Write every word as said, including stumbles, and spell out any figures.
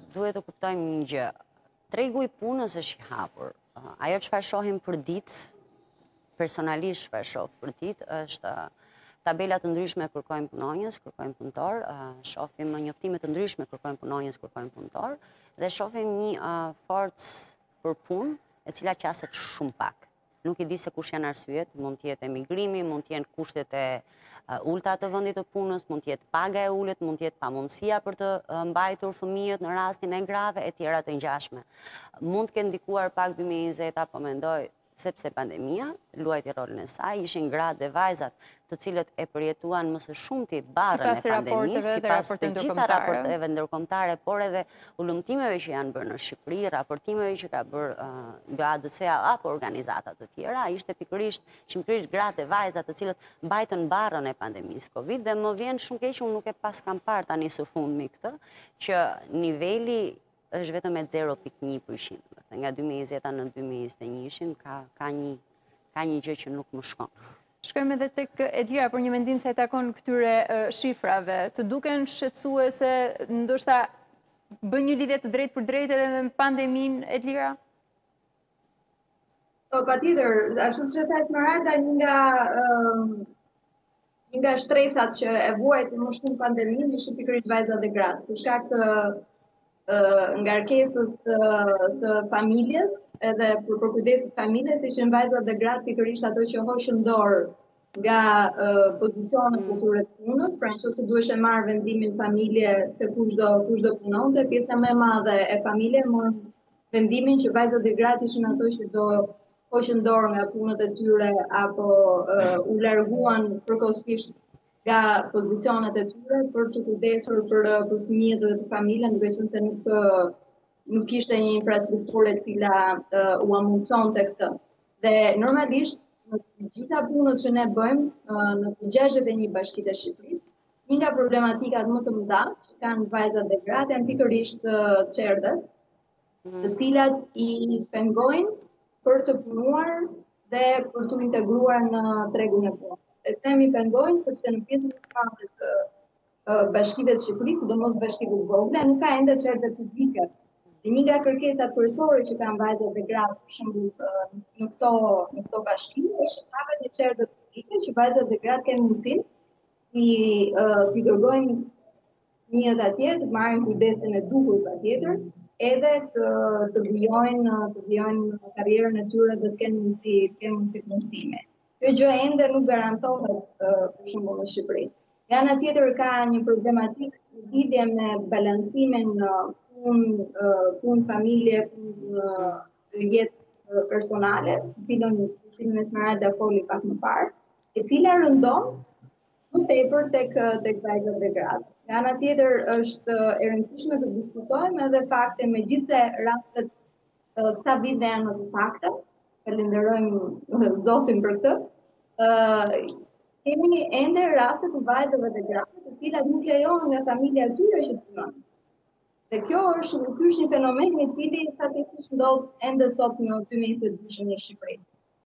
duhet të kuptojmë një gjë. Tregu i punës është i hapur. Ajo çfarë shohim për ditë, personalisht çfarë shoh për ditë, është tabela të ndryshme kërkojnë punonjës, kërkojnë punëtor, shohim njoftime të ndryshme kërkojnë punonjës, kërkojnë punëtor, dhe shohim një forcë për punë e cila qaset shumë pak. Nuk i di se kush janë arsyet, mund të jetë emigrimi, mund të jenë kushtet e ulta të vendit të punës, mund të jetë paga e ulët, mund të jetë pamundësia për të mbajtur fëmijët në rastin e grave e tjera të ngjashme. Mund të kenë ndikuar pak dy mijë e njëzet, apo mendoj sepse pandemia luajti rolin e saj, ishin gratë dhe vajzat të cilët e përjetuan më së shumti barrën e pandemisë, sipas të gjitha raporteve ndërkombëtare, por edhe ulëmtimeve që janë bërë në Shqipëri, raportimeve që ka bërë nga A D C-a apo organizata të tjera, ishte pikërisht çimkrisht gratë dhe vajzat të cilët mbajtën barrën e pandemisë Covid, dhe më vjen shumë keq, unë nuk e pas kam parë tani së fundmi këtë, që niveli është vetëm e zero pikë një përqind. Nga dy mijë e njëzeta në dy mijë e njëzet e një ka, ka, një, ka një gjë që nuk më shkon. Shkojmë edhe tek Edlira për një mendim se i takon këtyre uh, shifrave. Të duken shqetësuese, ndoshta bën një lidhje të drejtë për drejtë edhe me pandeminë, Edlira? Patjetër, ashtu siç e thash Marada, një nga um, një nga shtresat që e vuajtën më shumë pandeminë ishin pikërisht vajzat dhe gratë. Për shkak të ngarkesës të, të familjes, edhe për përkujdesit familjes, ishin vajzat dhe gratë pikërisht ato që hoshën dorë nga uh, pozicionet e tyre të punës, pra nëse duhesh e marrë vendimin familje se kush do kush do punonte, pjesa më e madhe e familjes morën vendimin që vajzat dhe gratë ishin ato që do hoshën dorë nga punët e tyre apo uh, u larguan përkohësisht nga pozicionet e tyre për të kujdesur për, për fëmijët dhe për familjen, duke qenë se nuk, nuk kishte një infrastrukturë e cila uh, u amundësonte këtë. Dhe normalisht, në të gjitha punët që ne bëjmë, uh, në të gjashtëdhjetë e një bashkitë e Shqipërisë, një nga problematikat më të mëdha që kanë vajzat dhe gratë janë pikërisht uh, çerdhet, të cilat i pengojnë për të punuar dhe për të integruar në tregun e punës. E themi pengojnë sepse në pjesën e madhe të bashkive të Shqipërisë, sidomos bashkive të vogla, nuk ka ende çerdhe publike. Dhe një nga kërkesat kryesore që kanë vajzat dhe gratë, për shembull, në këto në këto bashki, është hapja e çerdhe publike që vajzat dhe gratë kanë mundësinë i i dërgojnë fëmijët atje, të marrin kujdesin e duhur patjetër, edhe të të vijojnë të vijojnë karrierën e tyre dhe të kenë mundësi të kenë mundësi punësime. Kjo gjë ende nuk garantohet për shembull në Shqipëri. Nga ana tjetër ka një problematikë në lidhje me balancimin punë punë familje, punë jetë personale, cilën cilën Esmeralda foli pak më parë, e cila rëndon më tepër tek tek vajzat dhe gratë. Nga ana tjetër është e rëndësishme të diskutojmë edhe fakte megjithëse rastet sa vite janë më të sakta, falenderojmë Zotin për këtë. Uh, kemi ende raste të vajzave dhe grave të cilat nuk lejohen nga familja e tyre që të punojnë. Dhe kjo është ky është një fenomen i cili fatkeqësisht ndodh ende sot në dy mijë e njëzet në Shqipëri.